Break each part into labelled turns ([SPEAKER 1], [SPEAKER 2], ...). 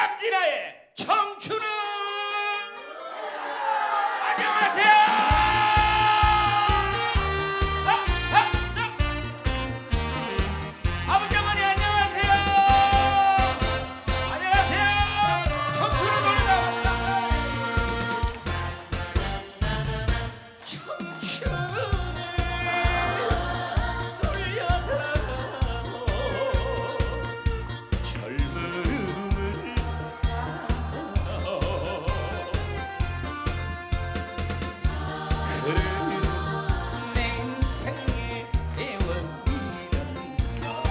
[SPEAKER 1] 남진아의 청춘은 안녕하세요. 아버지 어머니 안녕하세요. 안녕하세요. 청춘을 돌려다 청춘을 돌려다오 젊음을 그래 내 인생의 애원이란가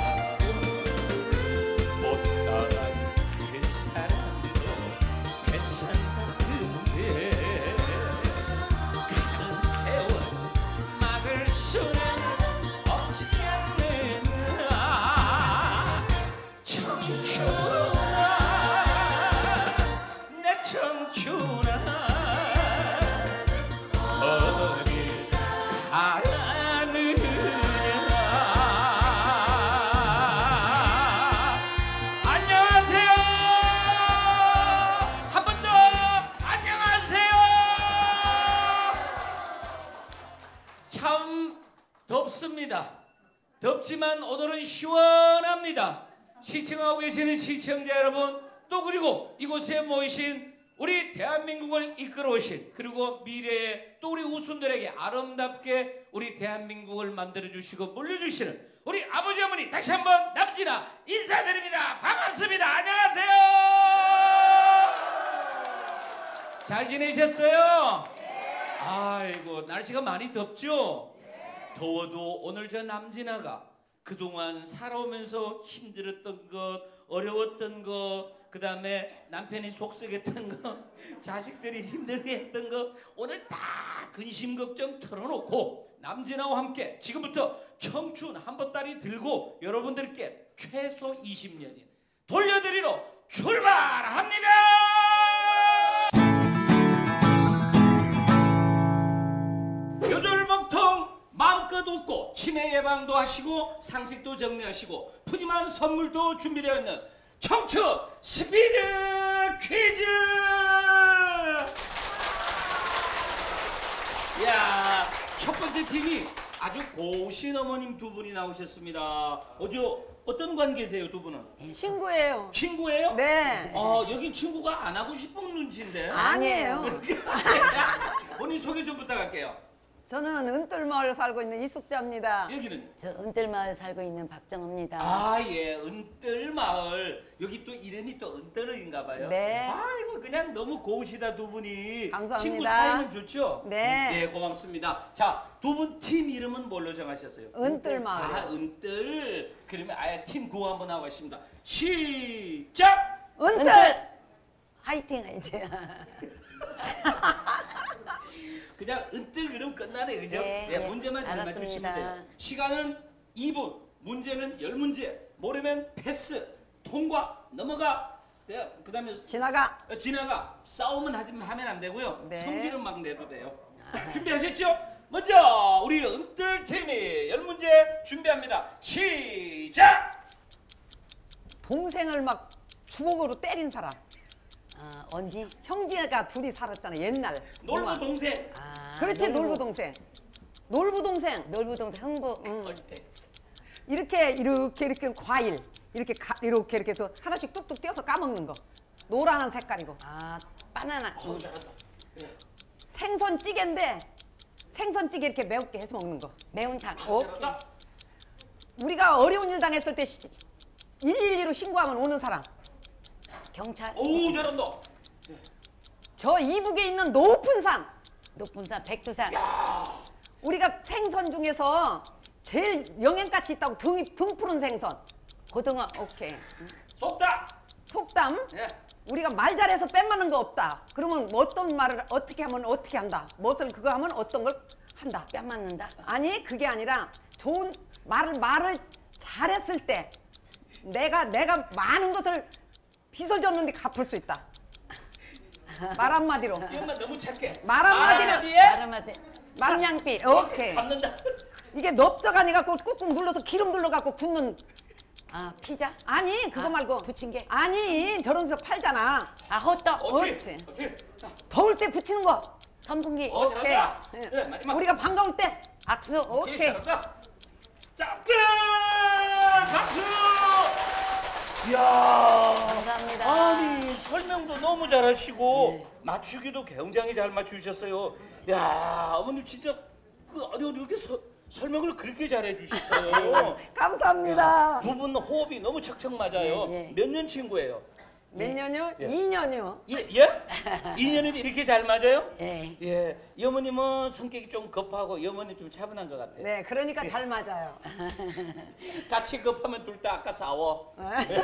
[SPEAKER 1] 못다한 그 사람도 대산 같은데 가는 세월 막을 수는 없지 않는다. 청춘아 내 청춘아 어딜 가느냐. 안녕하세요. 한 번 더 안녕하세요. 참 덥습니다. 덥지만 오늘은 시원합니다. 시청하고 계시는 시청자 여러분, 또 그리고 이곳에 모이신 우리 대한민국을 이끌어 오신, 그리고 미래의 또 우리 우순들에게 아름답게 우리 대한민국을 만들어 주시고 물려주시는 우리 아버지 어머니 다시 한번 남진아 인사드립니다. 반갑습니다. 안녕하세요. 잘 지내셨어요? 아이고 날씨가 많이 덥죠? 더워도 오늘 저 남진아가 그동안 살아오면서 힘들었던 것, 어려웠던 것, 그 다음에 남편이 속썩였던 것, 자식들이 힘들게 했던 것 오늘 다 근심 걱정 털어놓고 남진아와 함께 지금부터 청춘 한 보따리 들고 여러분들께 최소 20년이 돌려드리러 출발합니다. 요절먹통 마음껏 웃고 치매 예방도 하시고 상식도 정리하시고 푸짐한 선물도 준비되어 있는 청춘 스피드 퀴즈. 이야, 첫 번째 팀이 아주 고우신 어머님 두 분이 나오셨습니다. 어떤 관계세요, 두 분은?
[SPEAKER 2] 친구예요.
[SPEAKER 1] 친구예요?
[SPEAKER 2] 네.
[SPEAKER 1] 여기 친구가 안 하고 싶은 눈치인데.
[SPEAKER 2] 아니에요.
[SPEAKER 1] 본인 소개 좀 부탁할게요.
[SPEAKER 2] 저는 은뜰마을 살고 있는 이숙자입니다.
[SPEAKER 1] 여기는?
[SPEAKER 3] 저 은뜰마을 살고 있는 박정호입니다.
[SPEAKER 1] 아, 예, 은뜰마을. 여기 또 이름이 또 은뜰인가 봐요.
[SPEAKER 2] 네.
[SPEAKER 1] 아이고, 그냥 너무 고우시다, 두 분이.
[SPEAKER 2] 감사합니다.
[SPEAKER 1] 친구 사이는 좋죠?
[SPEAKER 2] 네.
[SPEAKER 1] 예, 고맙습니다. 자, 두 분 팀 이름은 뭘로 정하셨어요?
[SPEAKER 2] 은뜰마을.
[SPEAKER 1] 아, 은뜰. 그러면 아예 팀 구호 한번 하겠습니다. 시작!
[SPEAKER 2] 은뜰!
[SPEAKER 3] 화이팅 해야지.
[SPEAKER 1] 그냥 은뜰 그럼 끝나네, 그죠?
[SPEAKER 3] 네,
[SPEAKER 1] 네, 문제만 잘 맞추시면
[SPEAKER 3] 알았습니다.
[SPEAKER 1] 돼요. 시간은 2분, 문제는 10문제, 모르면 패스, 통과, 넘어가, 네, 그 다음에
[SPEAKER 2] 지나가.
[SPEAKER 1] 지나가. 싸움은 하면 안 되고요.
[SPEAKER 2] 네.
[SPEAKER 1] 성질은 막 내도 돼요. 준비하셨죠? 먼저 우리 은뜰 팀이 10문제 준비합니다. 시작!
[SPEAKER 2] 동생을 막 주걱으로 때린 사람.
[SPEAKER 3] 언니?
[SPEAKER 2] 형제가 둘이 살았잖아, 옛날.
[SPEAKER 1] 놀부 동생.
[SPEAKER 2] 그렇지, 놀부 동생. 놀부 동생.
[SPEAKER 3] 놀부 동생 흥부.
[SPEAKER 2] 이렇게 과일. 이렇게 해서 하나씩 뚝뚝 떼어서 까먹는 거. 노란한 색깔이고.
[SPEAKER 3] 바나나.
[SPEAKER 1] 잘한다. 네.
[SPEAKER 2] 생선찌개인데 생선찌개 이렇게 매운게 해서 먹는 거.
[SPEAKER 3] 매운탕.
[SPEAKER 1] 잘한다.
[SPEAKER 2] 우리가 어려운 일 당했을 때 112로 신고하면 오는 사람.
[SPEAKER 3] 경찰.
[SPEAKER 1] 오, 잘한다.
[SPEAKER 2] 저 이북에 있는 높은 산.
[SPEAKER 3] 높은 산. 백두산.
[SPEAKER 2] 우리가 생선 중에서 제일 영양가치 있다고 등 푸른 생선.
[SPEAKER 3] 고등어.
[SPEAKER 2] 오케이.
[SPEAKER 1] 속다.
[SPEAKER 2] 속담.
[SPEAKER 1] 예.
[SPEAKER 2] 우리가 말 잘해서 뺀맞는 거 없다. 그러면 어떤 말을 어떻게 하면 어떻게 한다. 무엇을 그거 하면 어떤 걸 한다.
[SPEAKER 3] 뺨 맞는다.
[SPEAKER 2] 아니 그게 아니라 좋은 말을 잘했을 때 내가 많은 것을 빚을 졌는데 갚을 수 있다. 말 한마디로.
[SPEAKER 1] 이 엄마 너무 착해.
[SPEAKER 2] 말 한마디로.
[SPEAKER 3] 말 한마디. 삼냥빛.
[SPEAKER 2] 오케이.
[SPEAKER 1] 갚는다.
[SPEAKER 2] 이게 넓적하니 갖고 꾹꾹 눌러서 기름 둘러갖고 굽는
[SPEAKER 3] 아 피자.
[SPEAKER 2] 아니 그거
[SPEAKER 3] 아,
[SPEAKER 2] 말고
[SPEAKER 3] 부침개.
[SPEAKER 2] 아니 저런 데서 팔잖아.
[SPEAKER 3] 아 호떡.
[SPEAKER 2] 옳지.
[SPEAKER 1] 오케이. 자,
[SPEAKER 2] 더울 때 붙이는 거.
[SPEAKER 3] 선풍기.
[SPEAKER 2] 오케이.
[SPEAKER 1] 잘한다.
[SPEAKER 2] 예.
[SPEAKER 1] 네, 마지막.
[SPEAKER 2] 우리가 반가울 때.
[SPEAKER 3] 악수.
[SPEAKER 2] 오케이.
[SPEAKER 1] 잘한다. 자, 끝! 박수! 이야.
[SPEAKER 3] 감사합니다.
[SPEAKER 1] 아니, 설명도 너무 잘하시고
[SPEAKER 3] 네.
[SPEAKER 1] 맞추기도 굉장히 잘 맞추셨어요. 야, 어머님 진짜 어디 이렇게 설명을 그렇게 잘해 주셨어요.
[SPEAKER 2] 감사합니다.
[SPEAKER 1] 두 분 호흡이 너무 척척 맞아요.
[SPEAKER 3] 예, 예.
[SPEAKER 1] 몇 년 친구예요?
[SPEAKER 2] 몇 년이요?
[SPEAKER 1] 예.
[SPEAKER 2] 2년이요.
[SPEAKER 1] 예? 예? 2년인데 이렇게 잘 맞아요?
[SPEAKER 3] 예.
[SPEAKER 1] 예. 이 어머님은 성격이 좀 급하고 이 어머님 좀 차분한 것 같아요.
[SPEAKER 2] 네, 그러니까 잘 맞아요.
[SPEAKER 1] 같이 급하면 둘 다 아까 싸워.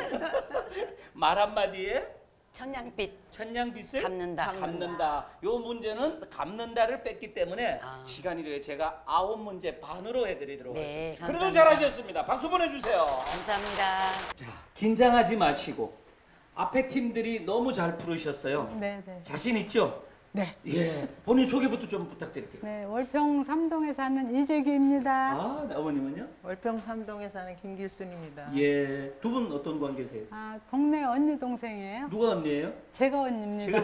[SPEAKER 1] 말 한마디에
[SPEAKER 3] 천냥빛.
[SPEAKER 1] 천냥빚을
[SPEAKER 3] 갚는다.
[SPEAKER 1] 갚는다. 요 문제는 갚는다를 뺐기 때문에
[SPEAKER 3] 아.
[SPEAKER 1] 시간이 되어 제가 9문제 반으로 해드리도록
[SPEAKER 3] 네,
[SPEAKER 1] 하겠습니다. 그래도
[SPEAKER 3] 감사합니다.
[SPEAKER 1] 잘하셨습니다. 박수 보내주세요.
[SPEAKER 3] 감사합니다.
[SPEAKER 1] 자, 긴장하지 마시고 앞에 팀들이 너무 잘 풀으셨어요.
[SPEAKER 4] 네, 네.
[SPEAKER 1] 자신 있죠?
[SPEAKER 4] 네.
[SPEAKER 1] 예. 본인 소개부터 좀 부탁드릴게요.
[SPEAKER 4] 네, 월평 삼동에 사는 이재규입니다.
[SPEAKER 1] 아, 네, 어머님은요?
[SPEAKER 5] 월평 삼동에 사는 김길순입니다.
[SPEAKER 1] 예. 두 분 어떤 관계세요?
[SPEAKER 4] 아, 동네 언니 동생이에요.
[SPEAKER 1] 누가 언니예요?
[SPEAKER 4] 제가 언니입니다.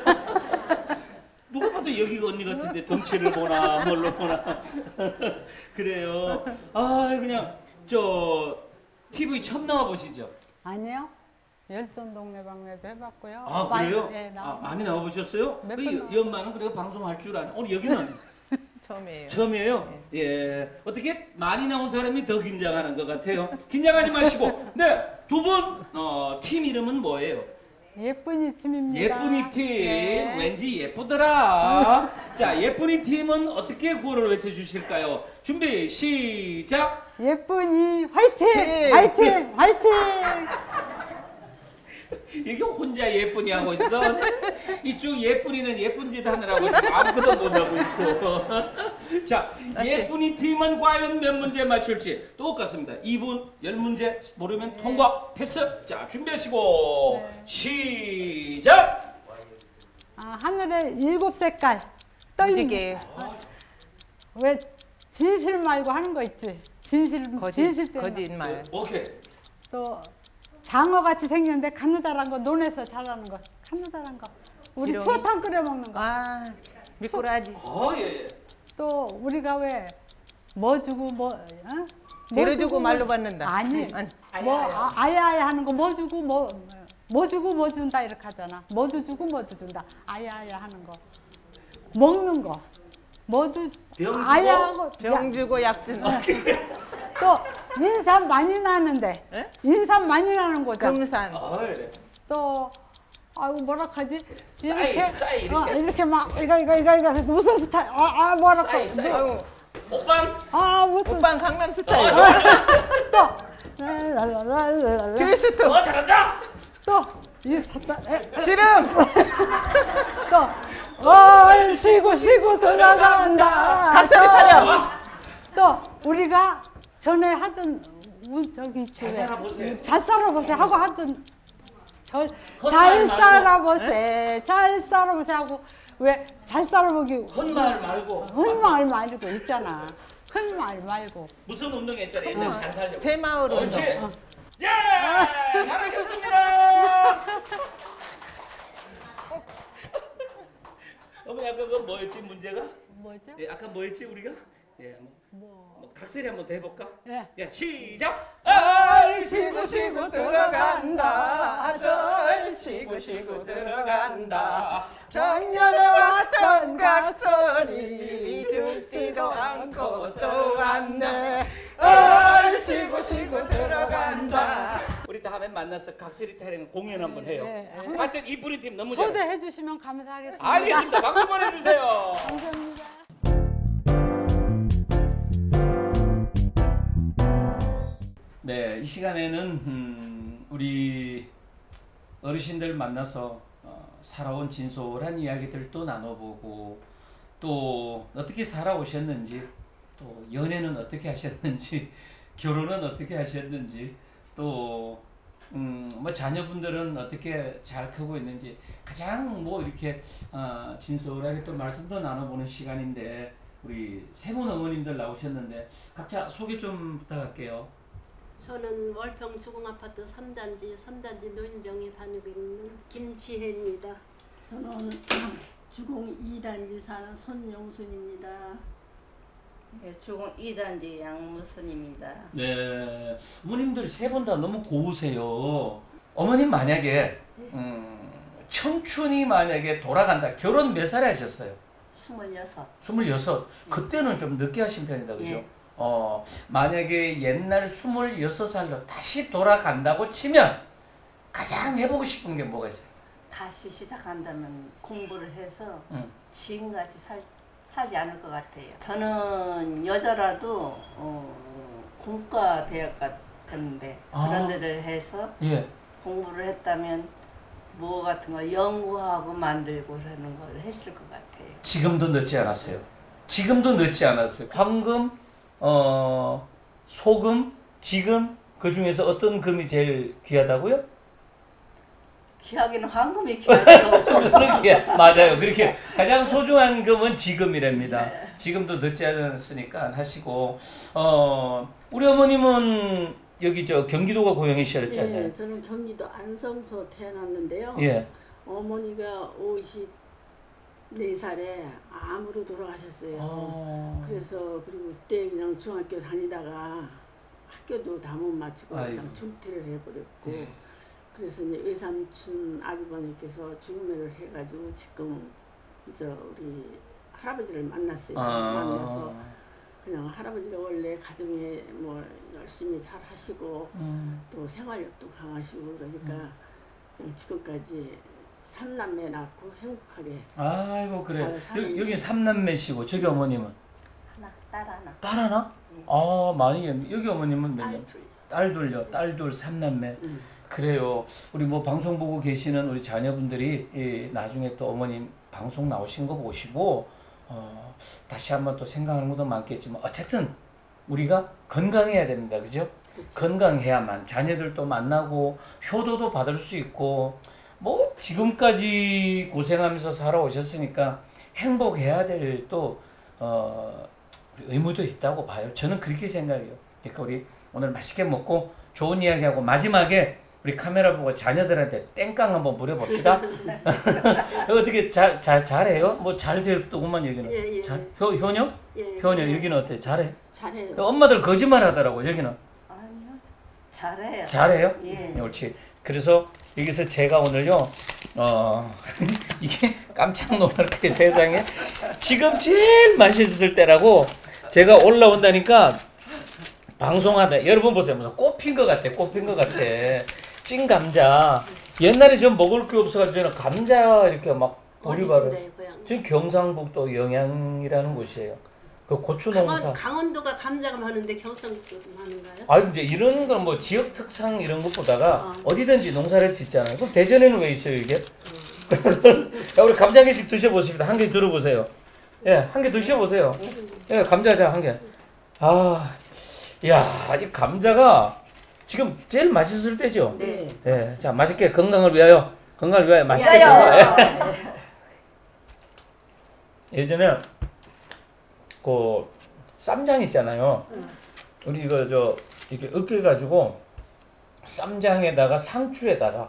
[SPEAKER 1] 누가 봐도 여기가 언니 같은데 덩치를 보나 뭘로 보나 그래요. 아 그냥 저 TV 처음 나와 보시죠.
[SPEAKER 4] 아니요. 열전 동네 방매도 해봤고요.
[SPEAKER 1] 아 그래요?
[SPEAKER 4] 네,
[SPEAKER 1] 많이 나와 보셨어요?
[SPEAKER 4] 몇
[SPEAKER 1] 그
[SPEAKER 4] 번
[SPEAKER 1] 이 엄마는 그래도 방송할 줄 아네. 오늘 여기는
[SPEAKER 5] 처음이에요.
[SPEAKER 1] 처음이에요. 예. 어떻게 많이 나온 사람이 더 긴장하는 것 같아요. 긴장하지 마시고. 네. 두 분 팀 이름은 뭐예요?
[SPEAKER 4] 예쁜이 팀입니다.
[SPEAKER 1] 예쁜이 팀.
[SPEAKER 4] 네.
[SPEAKER 1] 왠지 예쁘더라. 자, 예쁜이 팀은 어떻게 구호를 외쳐주실까요? 준비, 시작!
[SPEAKER 4] 예쁜이 화이팅! 화이팅! 화이팅!
[SPEAKER 1] 이게 혼자 예쁜이 하고 있어. 이쪽 예쁜이는 예쁜 짓 하느라고 지금 아무것도 못하고 있고. 자, 예쁜이 팀은 과연 몇 문제 맞출지 똑같습니다. 2분 10문제 모르면 통과, 패스. 자, 준비하시고 시작!
[SPEAKER 4] 아, 하늘에 7색깔 떠 있는.
[SPEAKER 5] 무지개,
[SPEAKER 4] 왜 진실 말고 하는 거 있지? 진실 때문에.
[SPEAKER 5] 거짓말,
[SPEAKER 1] 오케이.
[SPEAKER 4] 또 장어 같이 생겼는데 가느다란 거 논에서 자라는 거 가느다란 거 우리
[SPEAKER 5] 지렁이?
[SPEAKER 4] 추어탕 끓여 먹는 거.
[SPEAKER 5] 아 미꾸라지,
[SPEAKER 1] 예.
[SPEAKER 4] 또 우리가 왜 뭐 주고 뭐
[SPEAKER 5] 배로 주고 말로 받는다.
[SPEAKER 4] 아니
[SPEAKER 5] 아니,
[SPEAKER 4] 뭐 아야아야 하는 거 뭐 주고 뭐 주고 뭐 준다 이렇게 하잖아. 뭐도 주고 뭐도 준다. 아야아야 하는 거 먹는 거 뭐도
[SPEAKER 1] 병 주고?
[SPEAKER 4] 아야하고
[SPEAKER 5] 병 주고 약 준다.
[SPEAKER 4] 또 인삼 많이 나는데
[SPEAKER 5] 에?
[SPEAKER 4] 인삼 많이 나는 거죠.
[SPEAKER 5] 금산,
[SPEAKER 1] 예.
[SPEAKER 4] 또 아이고 뭐라 하지
[SPEAKER 1] 싸이, 이렇게.
[SPEAKER 4] 이렇게 막 이거 해서 무슨 스타일 뭐라
[SPEAKER 1] 싸이, 싸이.
[SPEAKER 5] 아유,
[SPEAKER 1] 오빠
[SPEAKER 4] 무슨
[SPEAKER 5] 오빠 강남 스타일,
[SPEAKER 4] 또 랄랄랄랄랄라.
[SPEAKER 5] 트위스트,
[SPEAKER 1] 잘한다!
[SPEAKER 4] 또이
[SPEAKER 5] 씨름,
[SPEAKER 4] 또 쉬고 들어간다.
[SPEAKER 5] 각설이 타령,
[SPEAKER 4] 또 우리가 전에 하던 저기
[SPEAKER 1] 잘 살아보세요.
[SPEAKER 4] 잘 살아보세요 하고 하던 잘
[SPEAKER 1] 헛말 말고.
[SPEAKER 4] 살아보세 잘 살아보세 하고 왜 잘 살아보기
[SPEAKER 1] 헛말 말고
[SPEAKER 4] 헛말 말고 있잖아. 헛말 말고
[SPEAKER 1] 무슨 운동 했잖아요. 옛날 잘 살려고.
[SPEAKER 5] 새마을 운동.
[SPEAKER 1] 옳지. 예! 잘하셨습니다. 어머니 아까 그거 뭐였지 문제가?
[SPEAKER 4] 뭐죠?
[SPEAKER 1] 예, 아까 뭐였지 우리가? 예, 뭐 각설이 한번 더 해볼까?
[SPEAKER 4] 예.
[SPEAKER 1] 예, 시작.
[SPEAKER 5] 쉬고 들어간다. 절 쉬고 들어간다. 작년에 왔던 각설이 죽지도 않고 또 왔네. 쉬고 들어간다.
[SPEAKER 1] 우리 다음에 만나서 각설이 타령 공연 한번 해요.
[SPEAKER 4] 예,
[SPEAKER 1] 하여튼 이쁜이 팀 너무 잘해.
[SPEAKER 4] 초대해 주시면 감사하겠습니다.
[SPEAKER 1] 알겠습니다. 박수 보내주세요.
[SPEAKER 4] 감사합니다.
[SPEAKER 1] 네, 이 시간에는 우리 어르신들 만나서 살아온 진솔한 이야기들도 나눠보고 또 어떻게 살아오셨는지 또 연애는 어떻게 하셨는지 결혼은 어떻게 하셨는지 또 뭐 자녀분들은 어떻게 잘 크고 있는지 가장 뭐 이렇게 진솔하게 또 말씀도 나눠보는 시간인데 우리 세 분 어머님들 나오셨는데 각자 소개 좀 부탁할게요.
[SPEAKER 6] 저는 월평 주공아파트 3단지 노인정에 다니고 있는 김지혜입니다.
[SPEAKER 7] 저는 주공 2단지 사는 손영순입니다.
[SPEAKER 3] 예, 주공 2단지 양무순입니다.
[SPEAKER 1] 네, 어머님들 세 분 다 너무 고우세요. 어머님 만약에 청춘이 만약에 돌아간다. 결혼 몇 살에 하셨어요?
[SPEAKER 3] 26.
[SPEAKER 1] 26. 그때는 좀 늦게 하신 편이다, 그죠?
[SPEAKER 3] 예.
[SPEAKER 1] 만약에 옛날 26살로 다시 돌아간다고 치면 가장 해보고 싶은 게 뭐가 있어요?
[SPEAKER 3] 다시 시작한다면 공부를 해서
[SPEAKER 1] 응.
[SPEAKER 3] 지금같이 살지 않을 것 같아요. 저는 여자라도 공과 대학 같은데 그런 데를 해서
[SPEAKER 1] 예.
[SPEAKER 3] 공부를 했다면 뭐 같은 거 연구하고 만들고 하는 걸 했을 것 같아요.
[SPEAKER 1] 지금도 늦지 않았어요. 지금도 늦지 않았어요. 황금, 소금, 지금 그 중에서 어떤 금이 제일 귀하다고요?
[SPEAKER 3] 귀하기는 황금이 귀하죠.
[SPEAKER 1] 그렇게 맞아요. 그렇게 가장 소중한 금은 지금이랍니다. 지금도 늦지 않았으니까 하시고 우리 어머님은 여기 저 경기도가 고향이셨잖아요.
[SPEAKER 7] 예, 저는 경기도 안성서 태어났는데요.
[SPEAKER 1] 예.
[SPEAKER 7] 어머니가 54살에 암으로 돌아가셨어요. 그래서 그리고 그때 그냥 중학교 다니다가 학교도 다 못 마치고
[SPEAKER 1] 아이고.
[SPEAKER 7] 그냥 중퇴를 해버렸고
[SPEAKER 1] 예.
[SPEAKER 7] 그래서 이제 외삼촌 아주버님께서 중매를 해가지고 지금 저 우리 할아버지를 만났어요. 만나서 그냥 할아버지가 원래 가정에 뭐 열심히 잘 하시고 또 생활력도 강하시고 그러니까 그냥 지금까지 3남매 낳고 행복하게
[SPEAKER 1] 아이고 그래.
[SPEAKER 7] 잘 사는
[SPEAKER 1] 여기 3남매시고 저기 어머님은
[SPEAKER 3] 딸 하나.
[SPEAKER 1] 딸 하나? 많이 여기 어머님은 몇 명? 딸 둘요. 딸 둘 3남매. 그래요. 우리 뭐 방송 보고 계시는 우리 자녀분들이 나중에 또 어머님 방송 나오신 거 보시고 다시 한번 또 생각하는 것도 많겠지만 어쨌든 우리가 건강해야 됩니다. 그죠? 건강해야만 자녀들도 만나고 효도도 받을 수 있고 뭐 지금까지 고생하면서 살아오셨으니까 행복해야 될 또 의무도 있다고 봐요. 저는 그렇게 생각해요. 그러니까 우리 오늘 맛있게 먹고 좋은 이야기하고 마지막에 우리 카메라 보고 자녀들한테 땡깡 한번 부려봅시다. 어떻게 잘해요? 뭐 잘 됐더구만 여기는.
[SPEAKER 7] 예, 예.
[SPEAKER 1] 효녀?
[SPEAKER 7] 예,
[SPEAKER 1] 효녀
[SPEAKER 7] 예.
[SPEAKER 1] 여기는 어때? 잘해?
[SPEAKER 7] 잘해요.
[SPEAKER 1] 엄마들 거짓말 하더라고 여기는.
[SPEAKER 3] 아니요. 잘해요.
[SPEAKER 1] 잘해요?
[SPEAKER 3] 예.
[SPEAKER 1] 옳지. 그래서 여기서 제가 오늘요 이게 깜짝 놀랄 게 세상에 지금 제일 맛있을 때라고 제가 올라온다니까 방송하다 여러분 보세요. 무슨 꽃핀 것 같아. 꽃핀 것 같아. 찐 감자. 옛날에 좀 먹을 게 없어가지고 저는 감자 이렇게 막 보리밥을.
[SPEAKER 6] 어디신데요, 고향?
[SPEAKER 1] 지금 경상북도 영양이라는 곳이에요. 그 고추 농사.
[SPEAKER 6] 강원도가 감자가 많은데 경상도도 많은가요?
[SPEAKER 1] 아 이제 이런 건 뭐 지역 특상 이런 것보다가 어디든지 농사를 짓잖아요. 그럼 대전에는 왜 있어요 이게? 야 우리 감자 한 개씩 드셔보십니다. 한 개 들어보세요. 예, 한 개 드셔보세요. 예, 감자자 한 개. 야, 이 감자가 지금 제일 맛있을 때죠?
[SPEAKER 3] 네.
[SPEAKER 1] 예, 자 맛있게 건강을 위하여 맛있게
[SPEAKER 3] 위하여.
[SPEAKER 1] 건강. 예전에 그 쌈장 있잖아요. 우리 이거 이렇게 으깨 가지고 쌈장에다가 상추에다가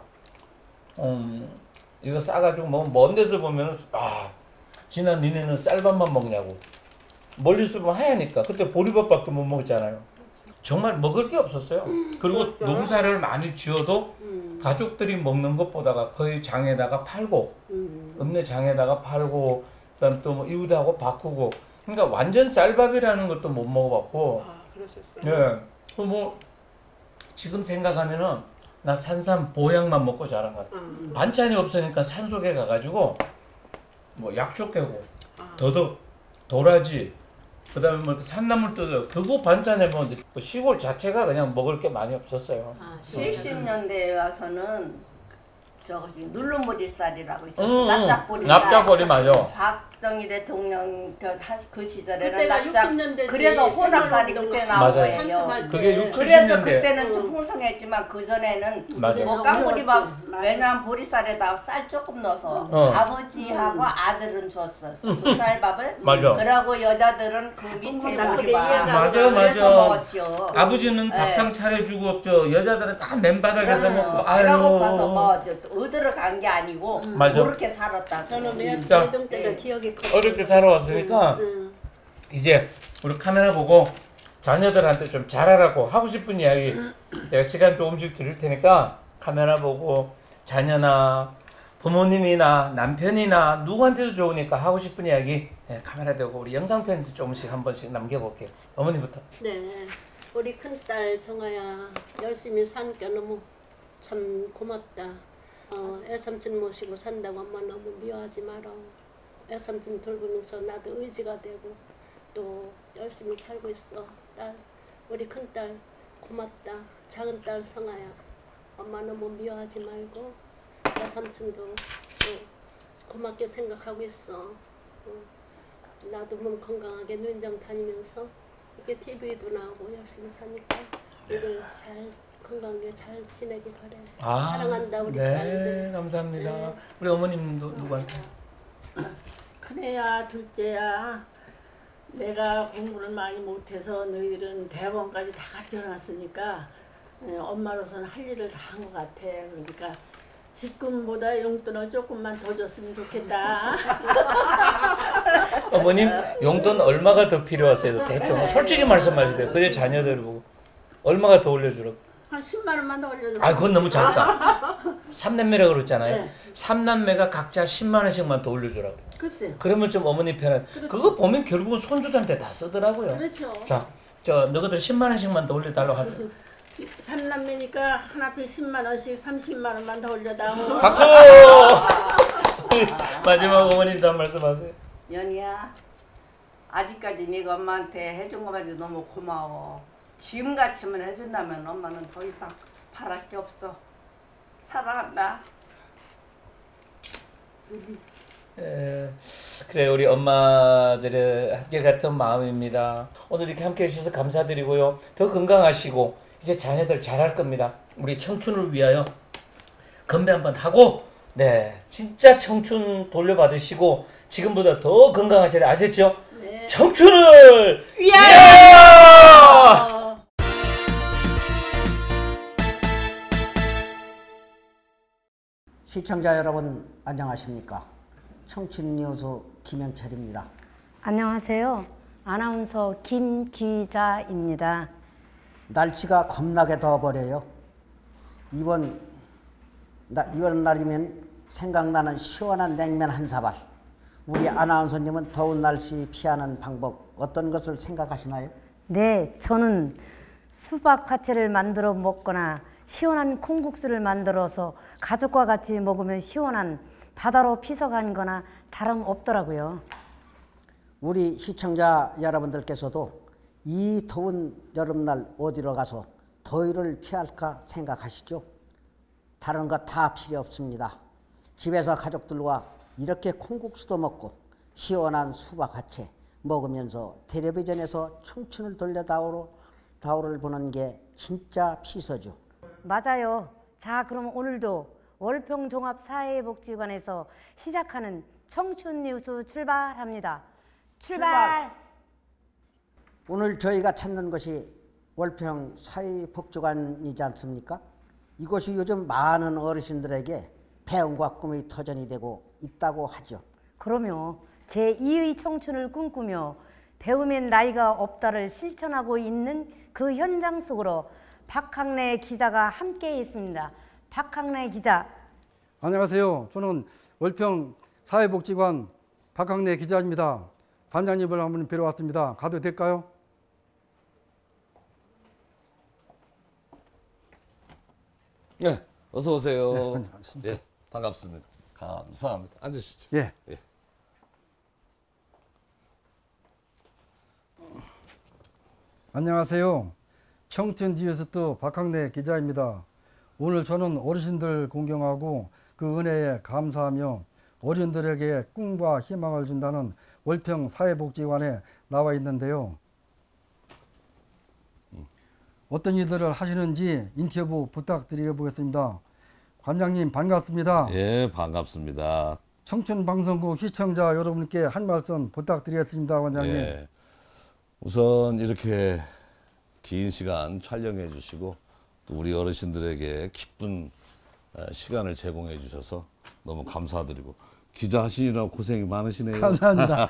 [SPEAKER 1] 이거 싸가지고 뭐 먼 데서 보면은 지난 니네는 쌀밥만 먹냐고 멀리서 보면 하얘니까 그때 보리밥밖에 못 먹었잖아요. 정말 먹을 게 없었어요. 그리고 농사를 많이 지어도 가족들이 먹는 것보다가 거의 장에다가 팔고 읍내 장에다가 팔고 그다음 또 뭐 이웃하고 바꾸고 그러니까 완전 쌀밥이라는 것도 못 먹어봤고.
[SPEAKER 5] 그러셨어요.
[SPEAKER 1] 예. 뭐 지금 생각하면은 나 산삼 보약만 먹고 자란 것 같아. 반찬이 없으니까 산속에 가가지고 뭐 약초 깨고 더덕, 도라지, 그다음에 뭐 산나물 뜯어 그거 반찬에 먹는데 시골 자체가 그냥 먹을 게 많이 없었어요.
[SPEAKER 3] 70년대에 와서는 저것이 누름머리살이라고 있었어. 납작보리살.
[SPEAKER 1] 납작보리 맞아.
[SPEAKER 3] 박정희 대통령 그 시절에는
[SPEAKER 6] 그때가
[SPEAKER 3] 납작.
[SPEAKER 6] 60년대
[SPEAKER 3] 그래서 혼합살이 그때 나온
[SPEAKER 1] 맞아요.
[SPEAKER 3] 거예요.
[SPEAKER 1] 그게 60,
[SPEAKER 3] 그래서
[SPEAKER 1] 70년대.
[SPEAKER 3] 그때는 좀 풍성했지만 그 전에는
[SPEAKER 1] 맞아요.
[SPEAKER 3] 뭐 깡보리밥 왜냐면 보리쌀에다 쌀 조금 넣어서 아버지하고 아들은 줬어. 두 쌀밥을.
[SPEAKER 1] 맞아.
[SPEAKER 3] 그러고 여자들은 그 밑에
[SPEAKER 6] 나쁘게
[SPEAKER 3] 보리밥.
[SPEAKER 6] 이해가
[SPEAKER 1] 맞아,
[SPEAKER 3] 그래서
[SPEAKER 1] 맞아.
[SPEAKER 3] 먹었죠.
[SPEAKER 1] 아버지는 밥상 차려주고 저 여자들은 다 맨바닥에서 먹고
[SPEAKER 3] 배가 고파서
[SPEAKER 1] 아유.
[SPEAKER 3] 뭐 얻으러 간 게 아니고
[SPEAKER 1] 맞아.
[SPEAKER 3] 그렇게 살았다.
[SPEAKER 6] 저는
[SPEAKER 1] 자,
[SPEAKER 6] 외동 때가 기억이 커.
[SPEAKER 1] 어렵게 살아왔으니까 이제 우리 카메라 보고 자녀들한테 좀 잘하라고 하고 싶은 이야기 제가 시간 조금씩 드릴 테니까 카메라 보고 자녀나 부모님이나 남편이나 누구한테도 좋으니까 하고 싶은 이야기 카메라 대고 우리 영상편 조금씩 한 번씩 남겨볼게요. 어머니부터.
[SPEAKER 6] 네, 우리 큰딸 정아야 열심히 사니까 너무 참 고맙다. 애삼촌 모시고 산다고 엄마 너무 미워하지 마라. 애삼촌 돌보면서 나도 의지가 되고 또 열심히 살고 있어. 딸, 우리 큰딸 고맙다. 작은딸 성아야 엄마 너무 미워하지 말고 애삼촌도 또 고맙게 생각하고 있어. 나도 몸 건강하게 누인장 다니면서 이게 TV도 나오고 열심히 사니까 이걸 잘 건강하게 잘 지내길 바래. 사랑한다 우리
[SPEAKER 1] 네,
[SPEAKER 6] 딸들.
[SPEAKER 1] 감사합니다.
[SPEAKER 6] 네.
[SPEAKER 1] 우리 어머님도 누구한테?
[SPEAKER 7] 큰애야 둘째야 내가 공부를 많이 못해서 너희들은 대학원까지 다 가르쳐놨으니까 엄마로서는 할 일을 다 한 것 같아. 그러니까 지금보다 용돈을 조금만 더 줬으면 좋겠다.
[SPEAKER 1] 어머님 용돈 얼마가 더 필요하세요? 대충 솔직히 말씀하셔야 돼요. 그래 자녀들 보고 얼마가 더 올려주라고?
[SPEAKER 7] 한 10만 원만 더 올려줘.
[SPEAKER 1] 아 그건 너무 작다. 3남매라 그랬잖아요.
[SPEAKER 7] 네.
[SPEAKER 1] 3남매가 각자 10만 원씩만 더 올려주라고.
[SPEAKER 7] 글쎄.
[SPEAKER 1] 그러면 좀 어머니 편한. 그거 보면 결국은 손주들한테 다 쓰더라고요.
[SPEAKER 7] 그렇죠.
[SPEAKER 1] 자, 저 너희들 10만 원씩만 더 올려달라고 하세요.
[SPEAKER 7] 3남매니까 한 앞에 10만 원씩 30만 원만 더 올려다오.
[SPEAKER 1] 박수! 마지막 어머님도 한 말씀 하세요.
[SPEAKER 3] 연희야, 아직까지 네가 엄마한테 해준 것만 해도 너무 고마워. 지금같이만 해준다면 엄마는 더 이상 바랄 게 없어. 사랑한다.
[SPEAKER 1] 그래 우리 엄마들의 한결같은 마음입니다. 오늘 이렇게 함께 해주셔서 감사드리고요. 더 건강하시고 이제 자녀들 잘할 겁니다. 우리 청춘을 위하여 건배 한번 하고 네 진짜 청춘 돌려받으시고 지금보다 더 건강하시라 아셨죠? 네. 청춘을 위하여!
[SPEAKER 8] 시청자 여러분 안녕하십니까? 청춘뉴스 김영철입니다.
[SPEAKER 9] 안녕하세요. 아나운서 김기자입니다.
[SPEAKER 8] 날씨가 겁나게 더워버려요. 이번 날이면 생각나는 시원한 냉면 한 사발. 우리 아나운서님은 더운 날씨 피하는 방법 어떤 것을 생각하시나요?
[SPEAKER 9] 네, 저는 수박 화채를 만들어 먹거나 시원한 콩국수를 만들어서 가족과 같이 먹으면 시원한 바다로 피서간 거나 다름없더라고요.
[SPEAKER 8] 우리 시청자 여러분들께서도 이 더운 여름날 어디로 가서 더위를 피할까 생각하시죠? 다른 거 다 필요 없습니다. 집에서 가족들과 이렇게 콩국수도 먹고 시원한 수박 화채 먹으면서 텔레비전에서 청춘을 돌려다오를 보는 게 진짜 피서죠.
[SPEAKER 9] 맞아요. 자, 그럼 오늘도 월평종합사회복지관에서 시작하는 청춘뉴스 출발합니다. 출발!
[SPEAKER 8] 오늘 저희가 찾는 곳이 월평 사회복지관이지 않습니까? 이곳이 요즘 많은 어르신들에게 배움과 꿈의 터전이 되고 있다고 하죠.
[SPEAKER 9] 그럼요. 제2의 청춘을 꿈꾸며 배움엔 나이가 없다를 실천하고 있는 그 현장 속으로 박학래 기자가 함께 있습니다. 박학래 기자.
[SPEAKER 10] 안녕하세요. 저는 월평 사회복지관 박학래 기자입니다. 관장님을 한번 뵈러 왔습니다. 가도 될까요?
[SPEAKER 11] 네, 어서 오세요.
[SPEAKER 10] 네,
[SPEAKER 11] 예, 반갑습니다. 감사합니다. 앉으시죠.
[SPEAKER 10] 예.
[SPEAKER 11] 예.
[SPEAKER 10] 안녕하세요. 청춘 뉴스도 박학래 기자입니다. 오늘 저는 어르신들 공경하고 그 은혜에 감사하며 어른들에게 꿈과 희망을 준다는 월평 사회복지관에 나와 있는데요. 어떤 일들을 하시는지 인터뷰 부탁드려 보겠습니다. 관장님 반갑습니다.
[SPEAKER 11] 예, 반갑습니다.
[SPEAKER 10] 청춘방송국 시청자 여러분께 한 말씀 부탁드리겠습니다. 관장님.
[SPEAKER 11] 예, 우선 이렇게 긴 시간 촬영해 주시고 또 우리 어르신들에게 기쁜 시간을 제공해 주셔서 너무 감사드리고 기자 하시느라 고생이 많으시네요.
[SPEAKER 10] 감사합니다.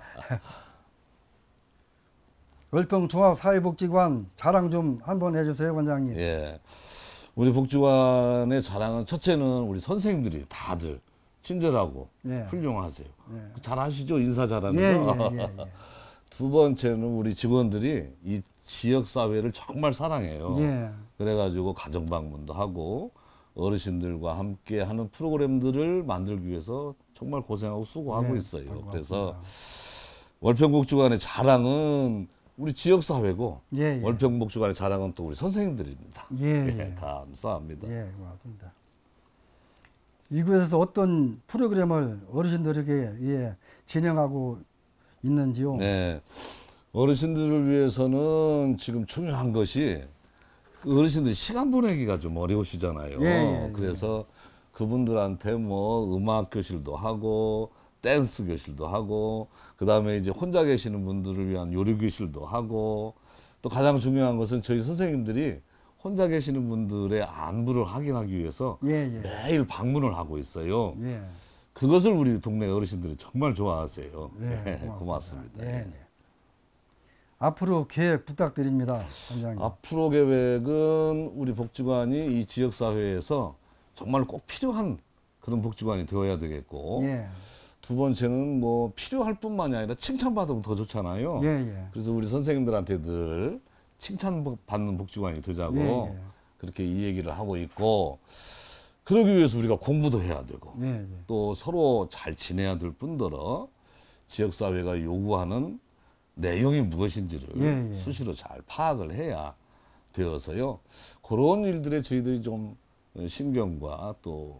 [SPEAKER 10] 월평 종합사회복지관 자랑 좀 한번 해주세요, 관장님.
[SPEAKER 11] 예, 우리 복지관의 자랑은 첫째는 우리 선생님들이 다들 친절하고
[SPEAKER 10] 예.
[SPEAKER 11] 훌륭하세요.
[SPEAKER 10] 예.
[SPEAKER 11] 잘하시죠, 인사 잘하는
[SPEAKER 10] 예,
[SPEAKER 11] 거.
[SPEAKER 10] 예, 예, 예.
[SPEAKER 11] 두 번째는 우리 직원들이 이 지역 사회를 정말 사랑해요.
[SPEAKER 10] 예.
[SPEAKER 11] 그래가지고 가정 방문도 하고 어르신들과 함께 하는 프로그램들을 만들기 위해서 정말 고생하고 수고하고
[SPEAKER 10] 예,
[SPEAKER 11] 있어요. 그래서 월평복지관의 자랑은 우리 지역 사회고
[SPEAKER 10] 예, 예.
[SPEAKER 11] 월평복지관의 자랑은 또 우리 선생님들입니다.
[SPEAKER 10] 예,
[SPEAKER 11] 예,
[SPEAKER 10] 예.
[SPEAKER 11] 감사합니다.
[SPEAKER 10] 예, 고맙습니다. 이곳에서 어떤 프로그램을 어르신들에게 예, 진행하고 있는지요?
[SPEAKER 11] 네, 어르신들을 위해서는 지금 중요한 것이 그 어르신들이 시간 보내기가 좀 어려우시잖아요.
[SPEAKER 10] 예, 예, 예.
[SPEAKER 11] 그래서 그분들한테 뭐 음악 교실도 하고 댄스 교실도 하고 그다음에 이제 혼자 계시는 분들을 위한 요리 교실도 하고 또 가장 중요한 것은 저희 선생님들이 혼자 계시는 분들의 안부를 확인하기 위해서
[SPEAKER 10] 예, 예.
[SPEAKER 11] 매일 방문을 하고 있어요.
[SPEAKER 10] 예.
[SPEAKER 11] 그것을 우리 동네 어르신들이 정말 좋아하세요.
[SPEAKER 10] 네,
[SPEAKER 11] 고맙습니다.
[SPEAKER 10] 예, 예. 앞으로 계획 부탁드립니다, 관장님.
[SPEAKER 11] 앞으로 계획은 우리 복지관이 이 지역 사회에서 정말 꼭 필요한 그런 복지관이 되어야 되겠고
[SPEAKER 10] 예.
[SPEAKER 11] 두 번째는 뭐 필요할 뿐만이 아니라 칭찬받으면 더 좋잖아요.
[SPEAKER 10] 예, 예.
[SPEAKER 11] 그래서 우리 선생님들한테 늘 칭찬받는 복지관이 되자고
[SPEAKER 10] 예, 예.
[SPEAKER 11] 그렇게 이 얘기를 하고 있고 그러기 위해서 우리가 공부도 해야 되고
[SPEAKER 10] 예, 예.
[SPEAKER 11] 또 서로 잘 지내야 될 뿐더러 지역사회가 요구하는 내용이 무엇인지를
[SPEAKER 10] 예, 예.
[SPEAKER 11] 수시로 잘 파악을 해야 되어서요. 그런 일들에 저희들이 좀 신경과 또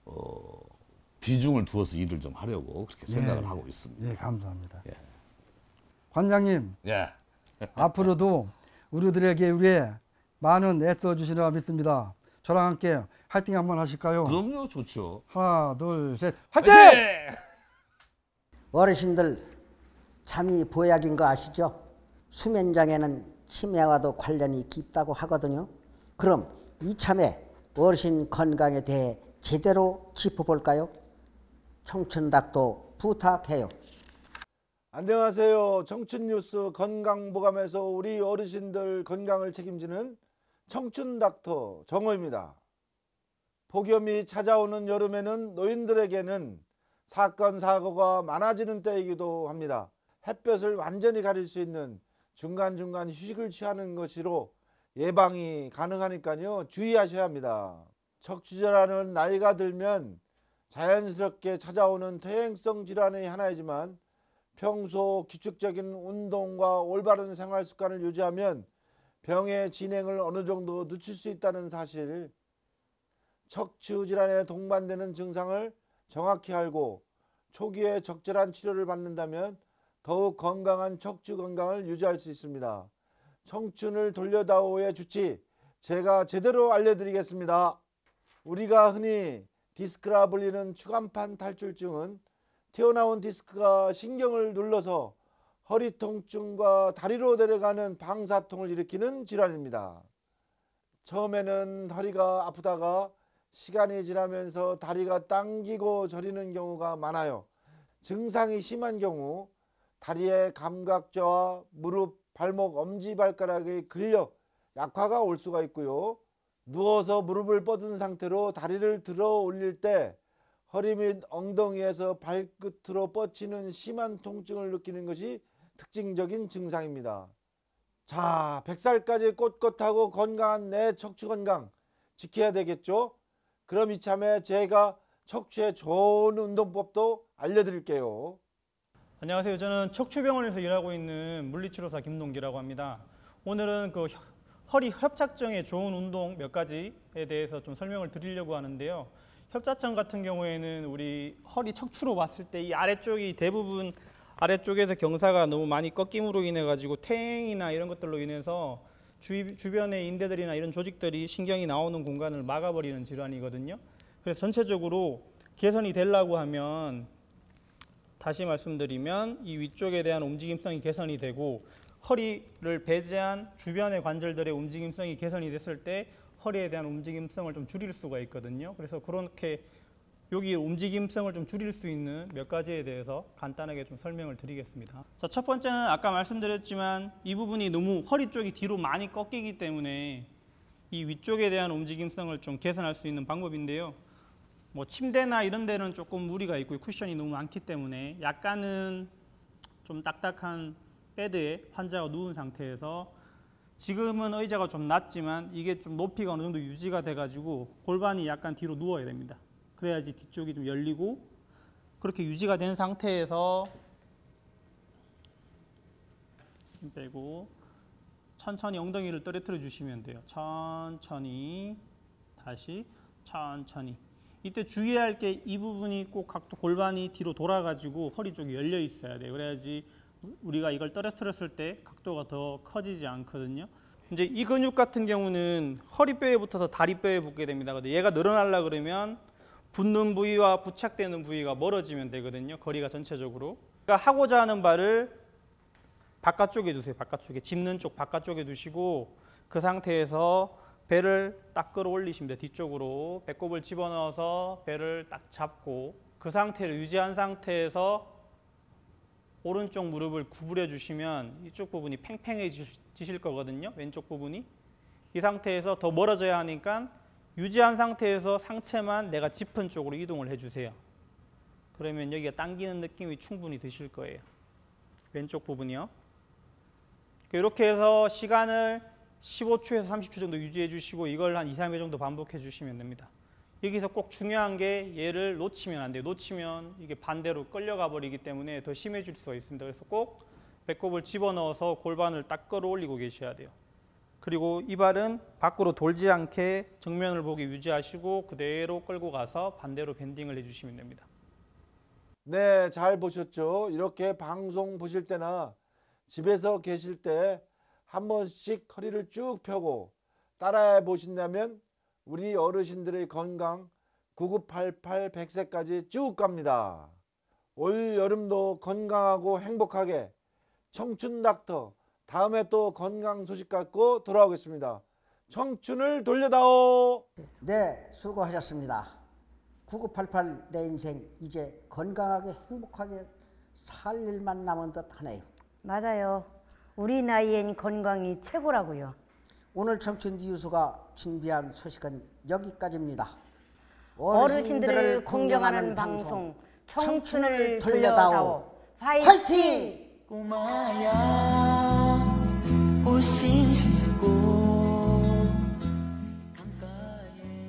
[SPEAKER 11] 비중을 두어서 일을 좀 하려고 그렇게 생각을
[SPEAKER 10] 예,
[SPEAKER 11] 하고 있습니다.
[SPEAKER 10] 예, 감사합니다.
[SPEAKER 11] 예.
[SPEAKER 10] 관장님,
[SPEAKER 11] 예.
[SPEAKER 10] 앞으로도 우리들에게 위해 많은 애써 주시리라 믿습니다. 저랑 함께 화이팅 한번 하실까요?
[SPEAKER 11] 그럼요, 좋죠.
[SPEAKER 10] 하나, 둘, 셋, 화이팅!
[SPEAKER 8] 어르신들 잠이 보약인 거 아시죠? 수면장애는 치매와도 관련이 깊다고 하거든요. 그럼 이참에 어르신 건강에 대해 제대로 짚어볼까요? 청춘닥도 부탁해요.
[SPEAKER 5] 안녕하세요. 청춘뉴스 건강보감에서 우리 어르신들 건강을 책임지는 청춘닥터 정호입니다. 폭염이 찾아오는 여름에는 노인들에게는 사건 사고가 많아지는 때이기도 합니다. 햇볕을 완전히 가릴 수 있는 중간중간 휴식을 취하는 것으로 예방이 가능하니까요. 주의하셔야 합니다. 척추질환은 나이가 들면 자연스럽게 찾아오는 퇴행성 질환의 하나이지만 평소 규칙적인 운동과 올바른 생활 습관을 유지하면 병의 진행을 어느 정도 늦출 수 있다는 사실, 척추 질환에 동반되는 증상을 정확히 알고 초기에 적절한 치료를 받는다면 더욱 건강한 척추 건강을 유지할 수 있습니다. 청춘을 돌려다오의 주치 제가 제대로 알려드리겠습니다. 우리가 흔히 디스크라 불리는 추간판 탈출증은 튀어나온 디스크가 신경을 눌러서 허리 통증과 다리로 내려가는 방사통을 일으키는 질환입니다. 처음에는 허리가 아프다가 시간이 지나면서 다리가 당기고 저리는 경우가 많아요. 증상이 심한 경우 다리의 감각저하, 무릎, 발목, 엄지발가락의 근력, 약화가 올 수가 있고요. 누워서 무릎을 뻗은 상태로 다리를 들어 올릴 때 허리 및 엉덩이에서 발끝으로 뻗치는 심한 통증을 느끼는 것이 특징적인 증상입니다. 자, 100살까지 꼿꼿하고 건강한 내 척추 건강 지켜야 되겠죠? 그럼 이참에 제가 척추에 좋은 운동법도 알려드릴게요.
[SPEAKER 12] 안녕하세요. 저는 척추병원에서 일하고 있는 물리치료사 김동기라고 합니다. 오늘은 그 허리 협착증에 좋은 운동 몇 가지에 대해서 좀 설명을 드리려고 하는데요. 협자증 같은 경우에는 우리 허리 척추로 봤을 때 이 아래쪽이 대부분 아래쪽에서 경사가 너무 많이 꺾임으로 인해 가지고 퇴행이나 이런 것들로 인해서 주변의 인대들이나 이런 조직들이 신경이 나오는 공간을 막아버리는 질환이거든요. 그래서 전체적으로 개선이 되려고 하면 다시 말씀드리면 이 위쪽에 대한 움직임성이 개선이 되고 허리를 배제한 주변의 관절들의 움직임성이 개선이 됐을 때 허리에 대한 움직임성을 좀 줄일 수가 있거든요. 그래서 그렇게 여기 움직임성을 좀 줄일 수 있는 몇 가지에 대해서 간단하게 좀 설명을 드리겠습니다. 자, 첫 번째는 아까 말씀드렸지만 이 부분이 너무 허리 쪽이 뒤로 많이 꺾이기 때문에 이 위쪽에 대한 움직임성을 좀 개선할 수 있는 방법인데요. 뭐 침대나 이런 데는 조금 무리가 있고 쿠션이 너무 많기 때문에 약간은 좀 딱딱한 베드에 환자가 누운 상태에서 지금은 의자가 좀 낮지만 이게 좀 높이가 어느 정도 유지가 돼가지고 골반이 약간 뒤로 누워야 됩니다. 그래야지 뒤쪽이 좀 열리고 그렇게 유지가 된 상태에서 힘 빼고 천천히 엉덩이를 떨어뜨려 주시면 돼요. 천천히 다시 천천히. 이때 주의할 게 이 부분이 꼭 각도 골반이 뒤로 돌아가지고 허리 쪽이 열려 있어야 돼요. 그래야지 우리가 이걸 떨어뜨렸을 때 각도가 더 커지지 않거든요. 이제 이 근육 같은 경우는 허리뼈에 붙어서 다리뼈에 붙게 됩니다. 근데 얘가 늘어나려 그러면 붙는 부위와 부착되는 부위가 멀어지면 되거든요. 거리가 전체적으로. 그러니까 하고자 하는 바를 바깥쪽에 두세요. 바깥쪽에. 짚는 쪽 바깥쪽에 두시고 그 상태에서 배를 딱 끌어올리십니다. 뒤쪽으로 배꼽을 집어넣어서 배를 딱 잡고 그 상태를 유지한 상태에서 오른쪽 무릎을 구부려 주시면 이쪽 부분이 팽팽해지실 거거든요. 왼쪽 부분이. 이 상태에서 더 멀어져야 하니까 유지한 상태에서 상체만 내가 짚은 쪽으로 이동을 해주세요. 그러면 여기가 당기는 느낌이 충분히 드실 거예요. 왼쪽 부분이요. 이렇게 해서 시간을 15초에서 30초 정도 유지해 주시고 이걸 한 2, 3회 정도 반복해 주시면 됩니다. 여기서 꼭 중요한 게 얘를 놓치면 안 돼요. 놓치면 이게 반대로 끌려가 버리기 때문에 더 심해질 수가 있습니다. 그래서 꼭 배꼽을 집어넣어서 골반을 딱 끌어올리고 계셔야 돼요. 그리고 이 발은 밖으로 돌지 않게 정면을 보게 유지하시고 그대로 끌고 가서 반대로 밴딩을 해주시면 됩니다.
[SPEAKER 5] 네, 잘 보셨죠? 이렇게 방송 보실 때나 집에서 계실 때 한 번씩 허리를 쭉 펴고 따라해 보신다면 우리 어르신들의 건강 9988 100세까지 쭉 갑니다. 올 여름도 건강하고 행복하게 청춘닥터 다음에 또 건강 소식 갖고 돌아오겠습니다. 청춘을 돌려다오.
[SPEAKER 8] 네, 수고하셨습니다. 9988 내 인생 이제 건강하게 행복하게 살 일만 남은 듯 하네요.
[SPEAKER 9] 맞아요. 우리 나이엔 건강이 최고라고요.
[SPEAKER 8] 오늘 청춘 뉴스가 준비한 소식은 여기까지입니다.
[SPEAKER 9] 어르신들을 공경하는 방송 청춘을 돌려다오.
[SPEAKER 8] 화이팅!
[SPEAKER 13] 꼬마야 옷을 신고 강가에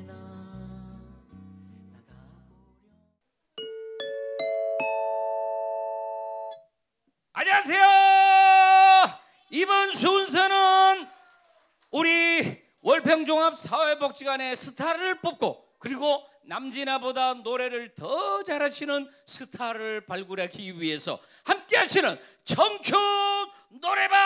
[SPEAKER 1] 안녕하세요. 이번 순서는 우리 월평종합사회복지관의 스타를 뽑고 그리고 남진아보다 노래를 더 잘하시는 스타를 발굴하기 위해서 함께 하시는 청춘 노래방!